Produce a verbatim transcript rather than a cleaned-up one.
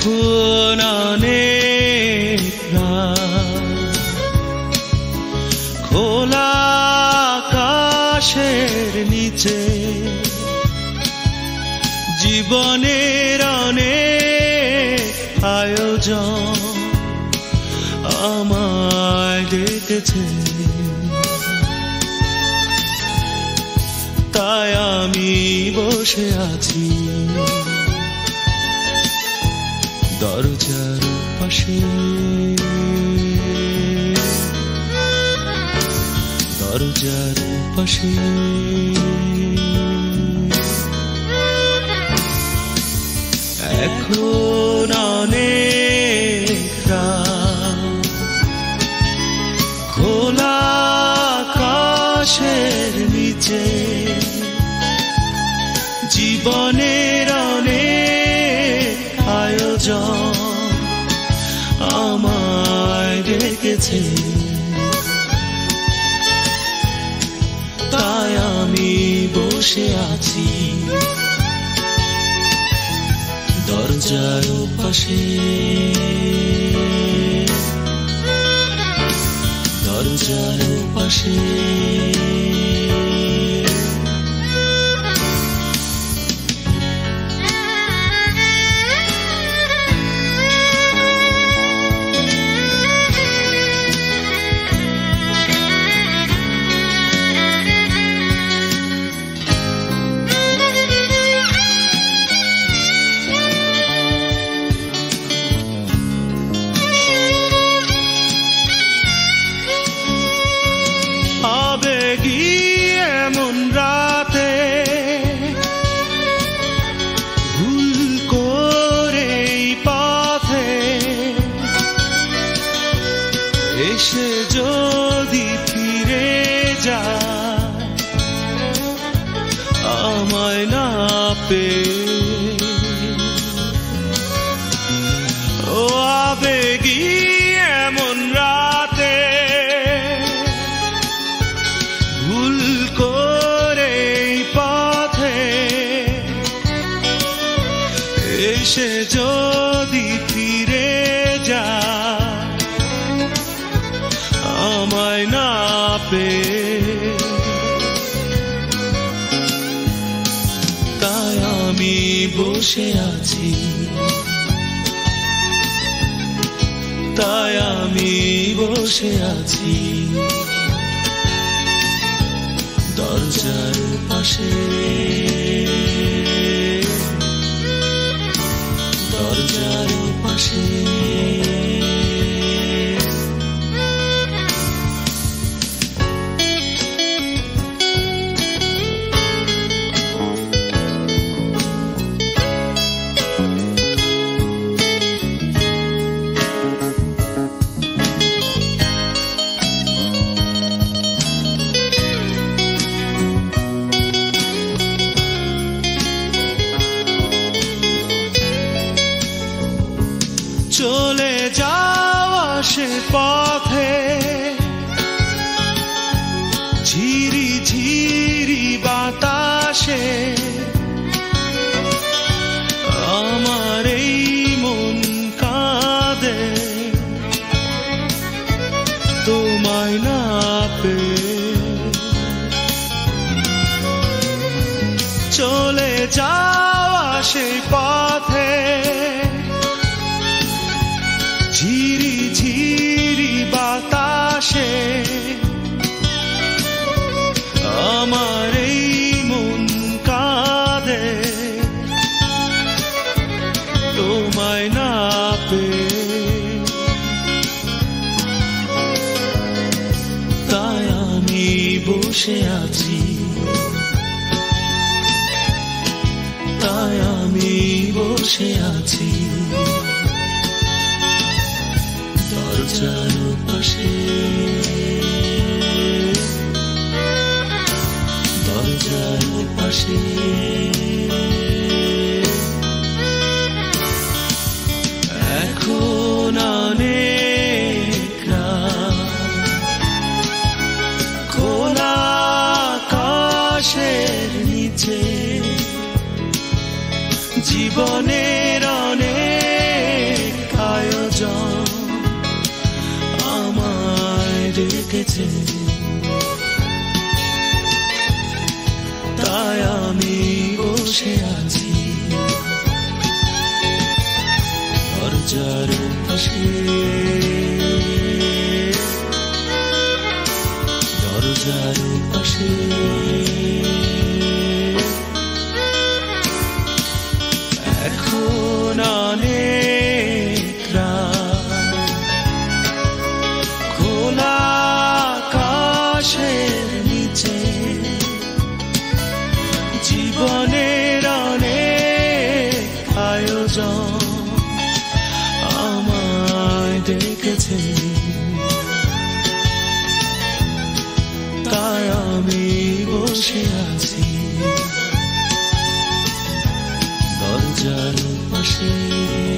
এখন অনেক রাত, খোলা আকাশের নিচে জীবনের অনেক আয়োজন আমায় ডেকেছে, তাই আমি বসে আছি দরজার পাশে, দরজার পাশে। এখন অনেক রাত, খোলা আকাশের নিচে জীবনের অনেক আয়োজন আমায় ডেকেছে, তাই আমি বসে আছি দরজার পাশে, দরজার পাশে। আবেগী এমন রাতে ভুল করে পথে এসে যদি ফিরে যায় আমায় না পেয়ে, ও আবেগী এমন রাতে ভুল করে পথে এসে যদি ফিরে যায় আমায় না পেয়ে, তাই আমি বসে আছি, তাই আমি বসে আছি দরজার পাশে, দরজার পাশে। চলে যাওয়া সে পথে ঝিরি ঝিরি বাতাসে আমার এই মন কাঁদে তোমায় না পেয়ে, চলে যাওয়া সে পথে ঝিরি ঝিরি বাতাসে আমার এই মন কাঁদে তোমায় না পেয়ে, তাই আমি বসে আছি, তাই আমি বসে আছি দরজার পাশে, দরজার পাশে। এখন অনেক রাত, খোলা আকাশের নিচে জীবনের অনেক ডেকেছে, তাই আমি বসে আছি দরজার পাশে, দরজার পাশে। এখন অনেক রাত, খোলা আকাশের নিচে জীবনের অনেক আয়োজন আমায় ডেকেছে, তাই আমি বসে আছি দরজার পাশে।